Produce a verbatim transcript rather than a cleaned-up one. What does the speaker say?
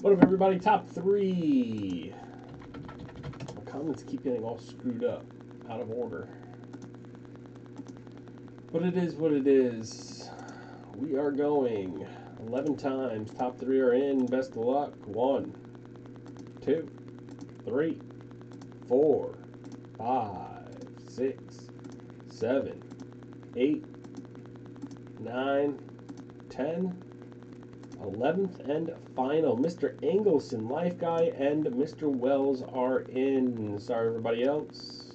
What up, everybody? Top three. My comments keep getting all screwed up, out of order. But it is what it is. We are going eleven times. Top three are in. Best of luck. One, two, three, four, five, six, seven, eight, nine, ten, eleventh and final. Mister Engelson, Life Guy, and Mister Wells are in. Sorry, everybody else.